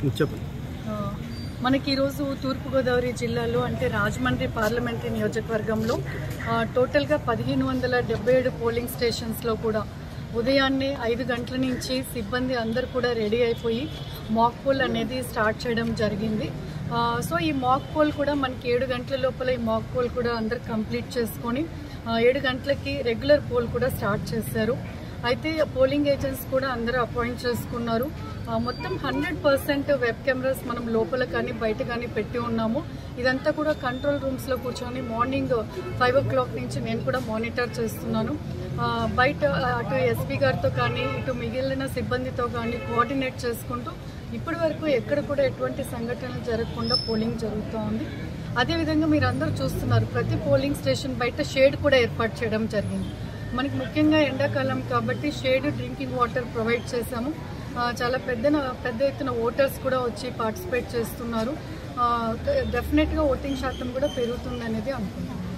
చెప్పండి. మనకి ఈరోజు తూర్పుగోదావరి జిల్లాలో అంటే రాజమండ్రి పార్లమెంటరీ నియోజకవర్గంలో టోటల్గా 1577 పోలింగ్ స్టేషన్స్లో కూడా ఉదయాన్నే 5 గంటల నుంచి సిబ్బంది అందరు కూడా రెడీ అయిపోయి మాక్ పోల్ అనేది స్టార్ట్ చేయడం జరిగింది. సో ఈ మాక్ పోల్ కూడా మనకి 7 గంటల లోపల ఈ మాక్ పోల్ కూడా అందరు కంప్లీట్ చేసుకొని 7 గంటలకి రెగ్యులర్ పోల్ కూడా స్టార్ట్ చేశారు. అయితే పోలింగ్ ఏజెంట్స్ కూడా అందరూ అపాయింట్ చేసుకున్నారు. మొత్తం 100% వెబ్ కెమెరాస్ మనం లోపల కానీ బయట కానీ పెట్టి ఉన్నాము. ఇదంతా కూడా కంట్రోల్ రూమ్స్లో కూర్చొని మార్నింగ్ 5 o'clock నుంచి నేను కూడా మానిటర్ చేస్తున్నాను. బయట అటు ఎస్పీ గారితో కానీ ఇటు మిగిలిన సిబ్బందితో కానీ కోఆర్డినేట్ చేసుకుంటూ ఇప్పటి వరకు ఎక్కడ కూడా ఎటువంటి సంఘటనలు జరగకుండా పోలింగ్ జరుగుతూ ఉంది. అదేవిధంగా మీరు అందరూ చూస్తున్నారు, ప్రతి పోలింగ్ స్టేషన్ బయట షేడ్ కూడా ఏర్పాటు చేయడం జరిగింది. మనకి ముఖ్యంగా ఎండాకాలం కాబట్టి షేడ్, డ్రింకింగ్ వాటర్ ప్రొవైడ్ చేశాము. చాలా పెద్ద ఎత్తున ఓటర్స్ కూడా వచ్చి పార్టిసిపేట్ చేస్తున్నారు. డెఫినెట్గా ఓటింగ్ శాతం కూడా పెరుగుతుంది అనేది అనుకుంటున్నాను.